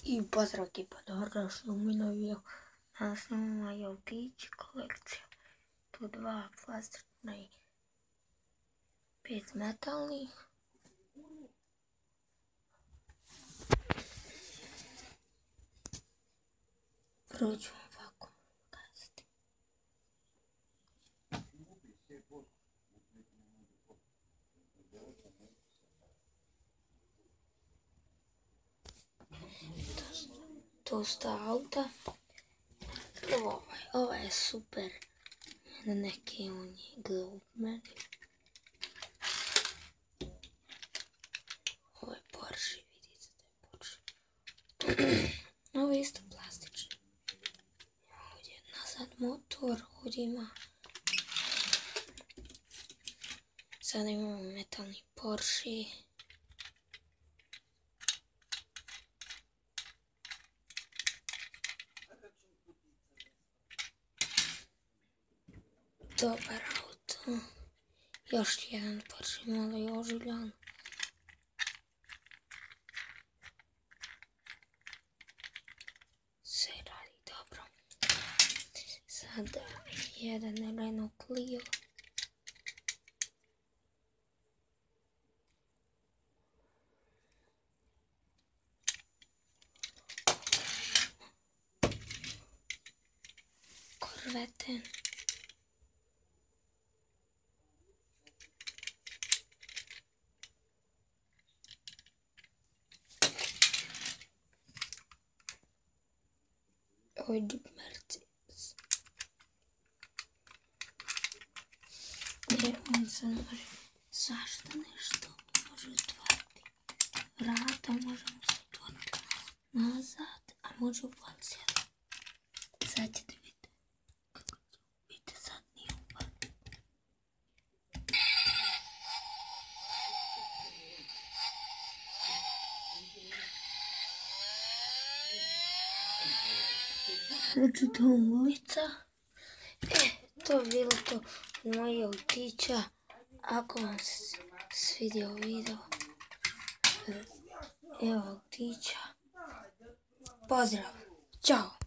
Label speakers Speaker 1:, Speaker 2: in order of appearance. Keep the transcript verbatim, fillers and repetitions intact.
Speaker 1: I pozdrav ekipa, dobrodošli u moj novi video. Danas imamo i autići kolekcija. Tu dva plastična i pet metalnih. Prvo ću vam ovako pokazati. To su ta auta. Prvo ovaj, ovaj je super. Na neki on je glob meni. Ovo je Porsche, vidite da je Porsche. Ovo je isto plastični. Ovdje je nazad motor, ovdje ima. Sada imamo metalni Porsche. Dobar auto. Još jedan Porsche, malo je oživljan. Sve radi dobro. Sada jedan Renault Clio. Korvete. Ovo je Jeep Mercedes. Gdje on se može svašta nešto može otvoriti. Vrata možemo se otvoriti nazad, a može upaliti. Sad ćete vidjeti kako će biti, sad nije upaliti. Znači to ulica. E, to je bilo to od mojih autića. Ako vam se svidio video, evo autića. Pozdrav, ćao.